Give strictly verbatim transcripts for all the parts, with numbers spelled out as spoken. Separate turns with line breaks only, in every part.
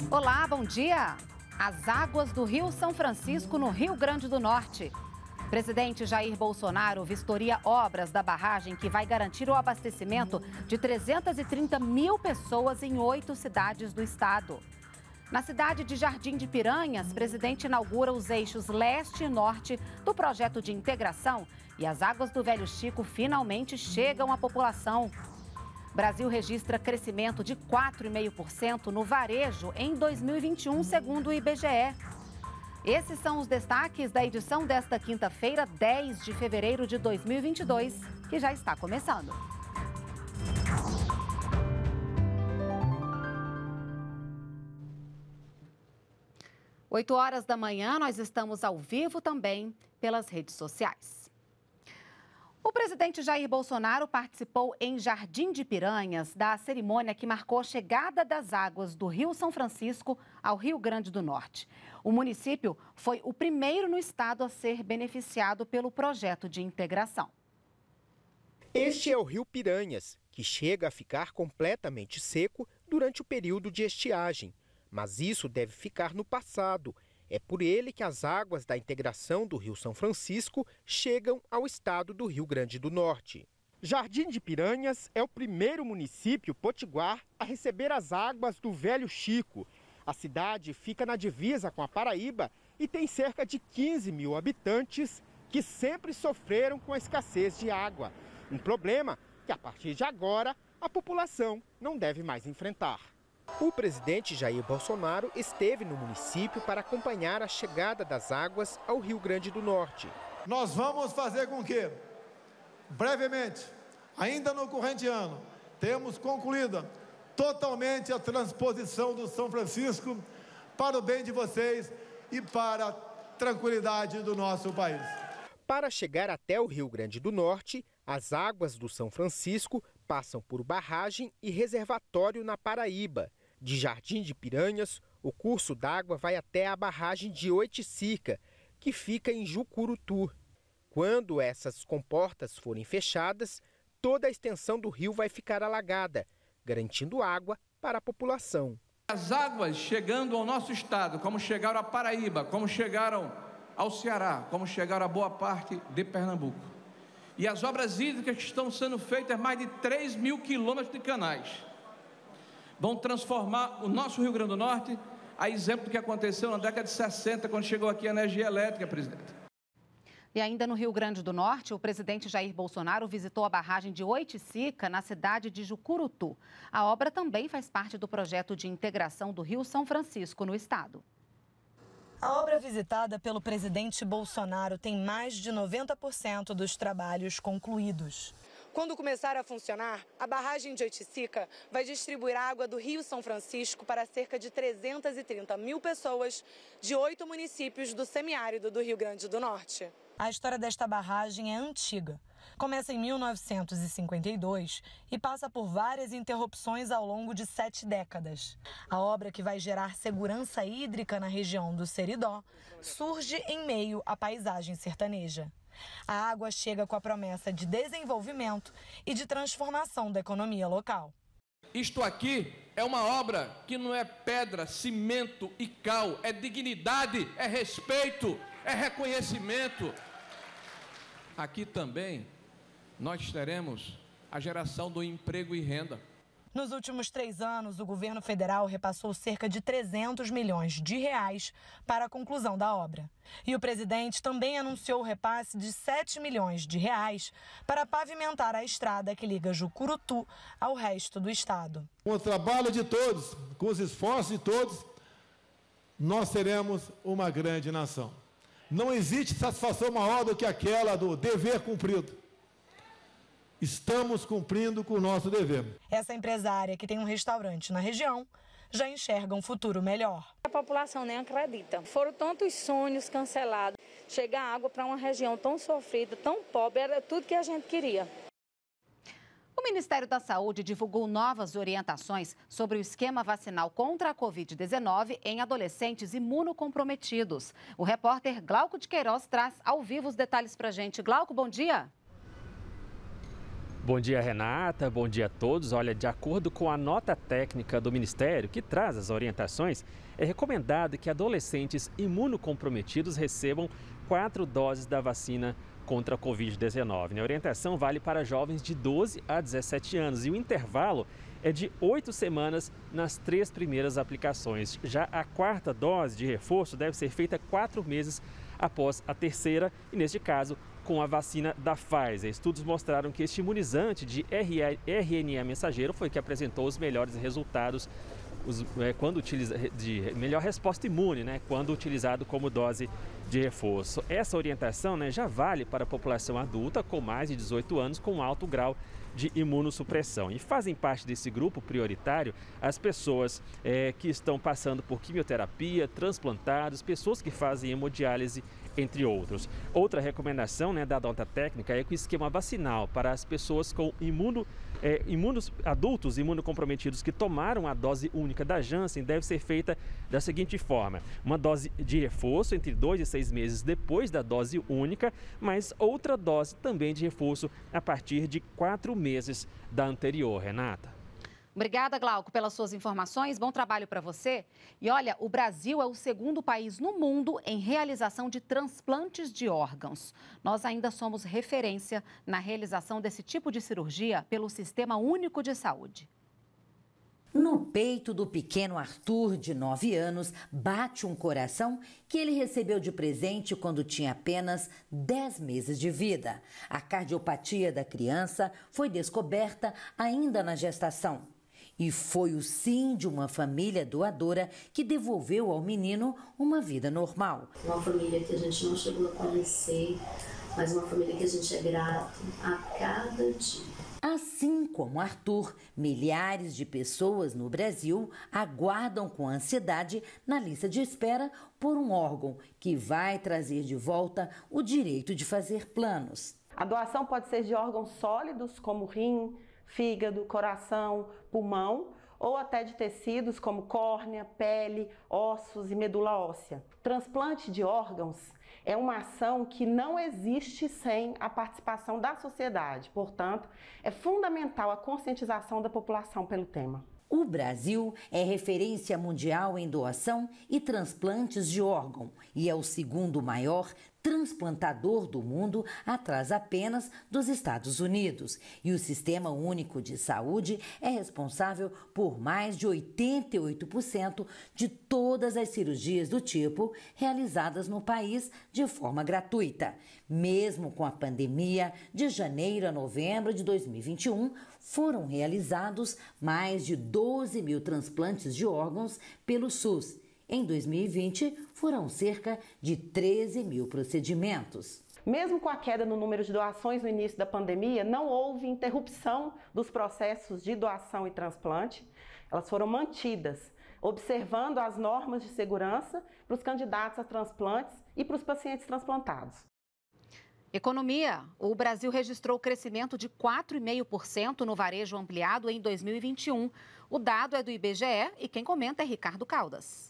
Olá, bom dia! As águas do Rio São Francisco, no Rio Grande do Norte. Presidente Jair Bolsonaro vistoria obras da barragem que vai garantir o abastecimento de trezentas e trinta mil pessoas em oito cidades do estado. Na cidade de Jardim de Piranhas, o presidente inaugura os eixos leste e norte do projeto de integração e as águas do Velho Chico finalmente chegam à população. Brasil registra crescimento de quatro vírgula cinco por cento no varejo em dois mil e vinte e um, segundo o I B G E. Esses são os destaques da edição desta quinta-feira, dez de fevereiro de dois mil e vinte e dois, que já está começando. oito horas da manhã, nós estamos ao vivo também pelas redes sociais. O presidente Jair Bolsonaro participou em Jardim de Piranhas da cerimônia que marcou a chegada das águas do Rio São Francisco ao Rio Grande do Norte. O município foi o primeiro no estado a ser beneficiado pelo projeto de integração.
Este é o Rio Piranhas, que chega a ficar completamente seco durante o período de estiagem. Mas isso deve ficar no passado. É por ele que as águas da integração do Rio São Francisco chegam ao estado do Rio Grande do Norte. Jardim de Piranhas é o primeiro município potiguar a receber as águas do Velho Chico. A cidade fica na divisa com a Paraíba e tem cerca de quinze mil habitantes que sempre sofreram com a escassez de água. Um problema que, a partir de agora, a população não deve mais enfrentar. O presidente Jair Bolsonaro esteve no município para acompanhar a chegada das águas ao Rio Grande do Norte.
Nós vamos fazer com que, brevemente, ainda no corrente ano, tenhamos concluída totalmente a transposição do São Francisco para o bem de vocês e para a tranquilidade do nosso país.
Para chegar até o Rio Grande do Norte, as águas do São Francisco passam por barragem e reservatório na Paraíba. De Jardim de Piranhas, o curso d'água vai até a barragem de Oiticica, que fica em Jucurutu. Quando essas comportas forem fechadas, toda a extensão do rio vai ficar alagada, garantindo água para a população.
As águas chegando ao nosso estado, como chegaram à Paraíba, como chegaram ao Ceará, como chegaram a boa parte de Pernambuco. E as obras hídricas que estão sendo feitas, mais de três mil quilômetros de canais, vão transformar o nosso Rio Grande do Norte, a exemplo do que aconteceu na década de sessenta, quando chegou aqui a energia elétrica, presidente.
E ainda no Rio Grande do Norte, o presidente Jair Bolsonaro visitou a barragem de Oiticica, na cidade de Jucurutu. A obra também faz parte do projeto de integração do Rio São Francisco no estado.
A obra visitada pelo presidente Bolsonaro tem mais de noventa por cento dos trabalhos concluídos. Quando começar a funcionar, a barragem de Oiticica vai distribuir água do Rio São Francisco para cerca de trezentas e trinta mil pessoas de oito municípios do semiárido do Rio Grande do Norte. A história desta barragem é antiga. Começa em mil novecentos e cinquenta e dois e passa por várias interrupções ao longo de sete décadas. A obra, que vai gerar segurança hídrica na região do Seridó, surge em meio à paisagem sertaneja. A água chega com a promessa de desenvolvimento e de transformação da economia local.
Isto aqui é uma obra que não é pedra, cimento e cal, é dignidade, é respeito, é reconhecimento. Aqui também nós teremos a geração do emprego e renda.
Nos últimos três anos, o governo federal repassou cerca de trezentos milhões de reais para a conclusão da obra. E o presidente também anunciou o repasse de sete milhões de reais para pavimentar a estrada que liga Jucurutu ao resto do estado.
Com o trabalho de todos, com os esforços de todos, nós seremos uma grande nação. Não existe satisfação maior do que aquela do dever cumprido. Estamos cumprindo com o nosso dever.
Essa empresária, que tem um restaurante na região, já enxerga um futuro melhor.
A população nem acredita. Foram tantos sonhos cancelados. Chegar água para uma região tão sofrida, tão pobre, era tudo que a gente queria.
O Ministério da Saúde divulgou novas orientações sobre o esquema vacinal contra a covid dezenove em adolescentes imunocomprometidos. O repórter Glauco de Queiroz traz ao vivo os detalhes para a gente. Glauco, bom dia.
Bom dia, Renata. Bom dia a todos. Olha, de acordo com a nota técnica do Ministério, que traz as orientações, é recomendado que adolescentes imunocomprometidos recebam quatro doses da vacina contra a covid dezenove. A orientação vale para jovens de doze a dezessete anos e o intervalo é de oito semanas nas três primeiras aplicações. Já a quarta dose de reforço deve ser feita quatro meses após a terceira e, neste caso, com a vacina da Pfizer. Estudos mostraram que este imunizante de R N A mensageiro foi que apresentou os melhores resultados os, é, quando utiliza, de melhor resposta imune, né, quando utilizado como dose de reforço. Essa orientação, né, já vale para a população adulta com mais de dezoito anos com alto grau de imunossupressão. E fazem parte desse grupo prioritário as pessoas é, que estão passando por quimioterapia, transplantados, pessoas que fazem hemodiálise, entre outros. Outra recomendação, né, da nota técnica é que o esquema vacinal para as pessoas com imuno, é, imunos, adultos imunocomprometidos que tomaram a dose única da Janssen deve ser feita da seguinte forma: uma dose de reforço entre dois e seis meses depois da dose única, mas outra dose também de reforço a partir de quatro meses da anterior. Renata.
Obrigada, Glauco, pelas suas informações. Bom trabalho para você. E olha, o Brasil é o segundo país no mundo em realização de transplantes de órgãos. Nós ainda somos referência na realização desse tipo de cirurgia pelo Sistema Único de Saúde.
No peito do pequeno Arthur, de nove anos, bate um coração que ele recebeu de presente quando tinha apenas dez meses de vida. A cardiopatia da criança foi descoberta ainda na gestação. E foi o sim de uma família doadora que devolveu ao menino uma vida normal.
Uma família que a gente não chegou a conhecer, mas uma família que a gente é grato a cada dia.
Assim como Arthur, milhares de pessoas no Brasil aguardam com ansiedade na lista de espera por um órgão que vai trazer de volta o direito de fazer planos.
A doação pode ser de órgãos sólidos como rim, fígado, coração, pulmão, ou até de tecidos como córnea, pele, ossos e medula óssea. Transplante de órgãos é uma ação que não existe sem a participação da sociedade. Portanto, é fundamental a conscientização da população pelo tema.
O Brasil é referência mundial em doação e transplantes de órgão e é o segundo maior transplantador do mundo, atrás apenas dos Estados Unidos. E o Sistema Único de Saúde é responsável por mais de oitenta e oito por cento de todas as cirurgias do tipo realizadas no país de forma gratuita. Mesmo com a pandemia, de janeiro a novembro de dois mil e vinte e um, foram realizados mais de doze mil transplantes de órgãos pelo SUS. Em dois mil e vinte, foram cerca de treze mil procedimentos.
Mesmo com a queda no número de doações no início da pandemia, não houve interrupção dos processos de doação e transplante. Elas foram mantidas, observando as normas de segurança para os candidatos a transplantes e para os pacientes transplantados.
Economia. O Brasil registrou crescimento de quatro vírgula cinco por cento no varejo ampliado em dois mil e vinte e um. O dado é do I B G E e quem comenta é Ricardo Caldas.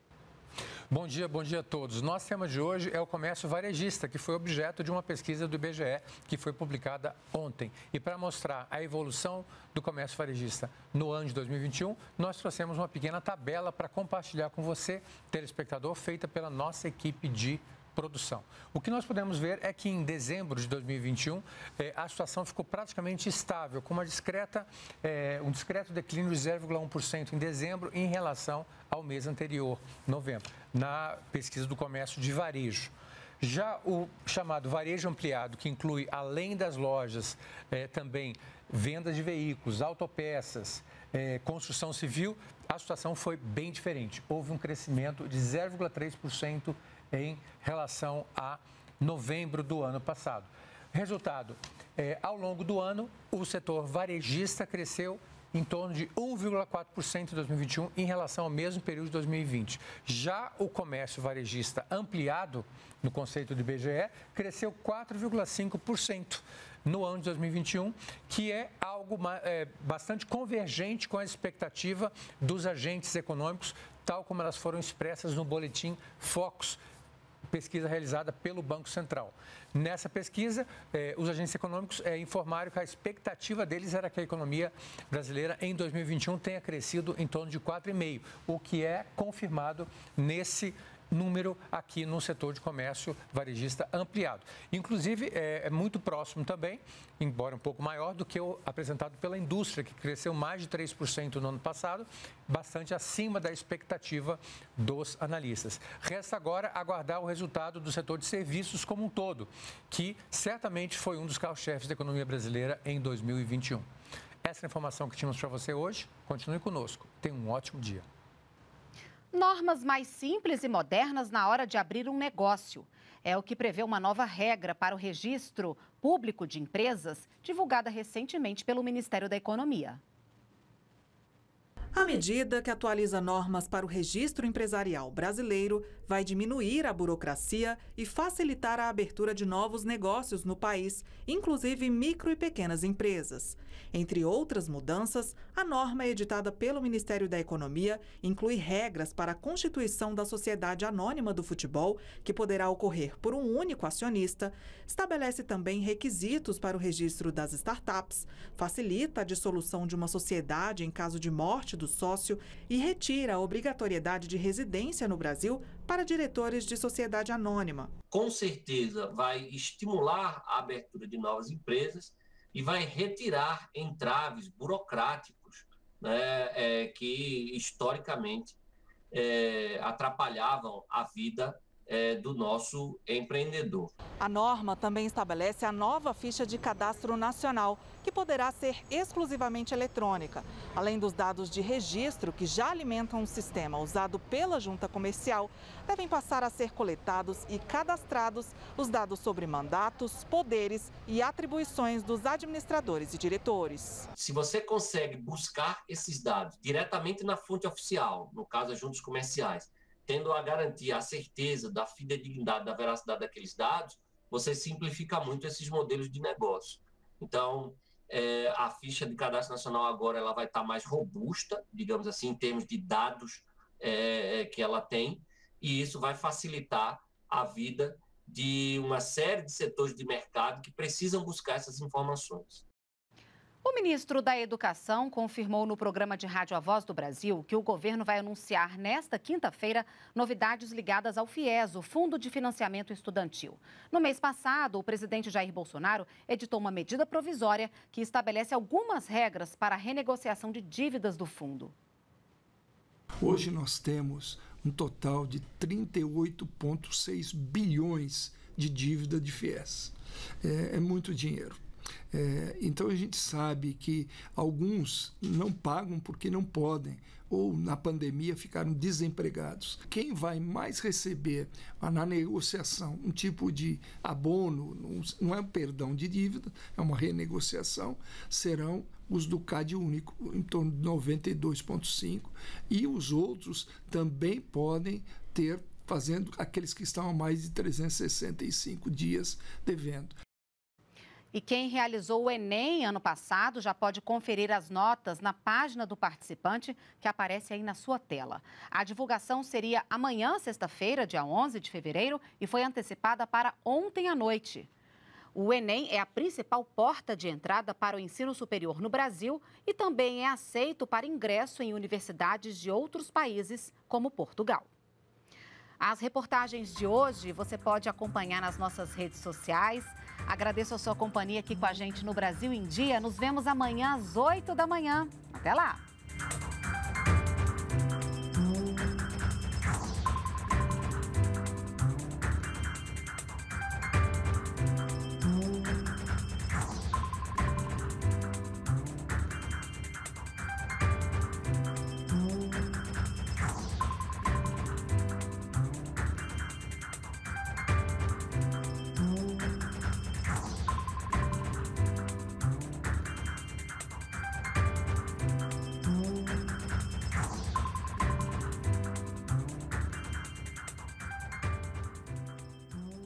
Bom dia, bom dia a todos. Nosso tema de hoje é o comércio varejista, que foi objeto de uma pesquisa do I B G E que foi publicada ontem. E para mostrar a evolução do comércio varejista no ano de dois mil e vinte e um, nós trouxemos uma pequena tabela para compartilhar com você, telespectador, feita pela nossa equipe de produção. O que nós podemos ver é que em dezembro de dois mil e vinte e um, eh, a situação ficou praticamente estável, com uma discreta, eh, um discreto declínio de zero vírgula um por cento em dezembro em relação ao mês anterior, novembro, na pesquisa do comércio de varejo. Já o chamado varejo ampliado, que inclui, além das lojas, eh, também venda de veículos, autopeças, eh, construção civil, a situação foi bem diferente. Houve um crescimento de zero vírgula três por cento em relação a novembro do ano passado. Resultado, eh, ao longo do ano, o setor varejista cresceu em torno de um vírgula quatro por cento em dois mil e vinte e um em relação ao mesmo período de dois mil e vinte. Já o comércio varejista ampliado, no conceito do I B G E, cresceu quatro vírgula cinco por cento no ano de dois mil e vinte e um, que é algo é, bastante convergente com a expectativa dos agentes econômicos, tal como elas foram expressas no boletim Focus, pesquisa realizada pelo Banco Central. Nessa pesquisa, eh, os agentes econômicos eh, informaram que a expectativa deles era que a economia brasileira em dois mil e vinte e um tenha crescido em torno de quatro vírgula cinco por cento, o que é confirmado nesse número aqui no setor de comércio varejista ampliado. Inclusive, é, é muito próximo também, embora um pouco maior, do que o apresentado pela indústria, que cresceu mais de três por cento no ano passado, bastante acima da expectativa dos analistas. Resta agora aguardar o resultado do setor de serviços como um todo, que certamente foi um dos carros-chefes da economia brasileira em dois mil e vinte e um. Essa é a informação que tínhamos para você hoje. Continue conosco. Tenha um ótimo dia.
Normas mais simples e modernas na hora de abrir um negócio. É o que prevê uma nova regra para o registro público de empresas, divulgada recentemente pelo Ministério da Economia.
A medida, que atualiza normas para o registro empresarial brasileiro, vai diminuir a burocracia e facilitar a abertura de novos negócios no país, inclusive micro e pequenas empresas. Entre outras mudanças, a norma editada pelo Ministério da Economia inclui regras para a constituição da sociedade anônima do futebol, que poderá ocorrer por um único acionista, estabelece também requisitos para o registro das startups, facilita a dissolução de uma sociedade em caso de morte do sócio e retira a obrigatoriedade de residência no Brasil para diretores de sociedade anônima.
Com certeza vai estimular a abertura de novas empresas e vai retirar entraves burocráticos, né, é, que historicamente é, atrapalhavam a vida é, do nosso empreendedor.
A norma também estabelece a nova ficha de cadastro nacional, que poderá ser exclusivamente eletrônica. Além dos dados de registro, que já alimentam um sistema usado pela junta comercial, devem passar a ser coletados e cadastrados os dados sobre mandatos, poderes e atribuições dos administradores e diretores.
Se você consegue buscar esses dados diretamente na fonte oficial, no caso as juntas comerciais, tendo a garantia, a certeza da fidedignidade, da veracidade daqueles dados, você simplifica muito esses modelos de negócio. Então, é, a ficha de cadastro nacional agora ela vai estar mais robusta, digamos assim, em termos de dados é, que ela tem, e isso vai facilitar a vida de uma série de setores de mercado que precisam buscar essas informações.
O ministro da Educação confirmou no programa de rádio A Voz do Brasil que o governo vai anunciar nesta quinta-feira novidades ligadas ao FIES, o Fundo de Financiamento Estudantil. No mês passado, o presidente Jair Bolsonaro editou uma medida provisória que estabelece algumas regras para a renegociação de dívidas do fundo.
Hoje nós temos um total de trinta e oito vírgula seis bilhões de dívida de FIES. É, é muito dinheiro. É, então a gente sabe que alguns não pagam porque não podem, ou na pandemia ficaram desempregados. Quem vai mais receber na negociação um tipo de abono, não é um perdão de dívida, é uma renegociação, serão os do CAD único, em torno de noventa e dois vírgula cinco, e os outros também podem ter, fazendo aqueles que estão há mais de trezentos e sessenta e cinco dias devendo.
E quem realizou o Enem ano passado já pode conferir as notas na página do participante, que aparece aí na sua tela. A divulgação seria amanhã, sexta-feira, dia onze de fevereiro, e foi antecipada para ontem à noite. O Enem é a principal porta de entrada para o ensino superior no Brasil e também é aceito para ingresso em universidades de outros países, como Portugal. As reportagens de hoje você pode acompanhar nas nossas redes sociais. Agradeço a sua companhia aqui com a gente no Brasil em Dia. Nos vemos amanhã às oito da manhã. Até lá!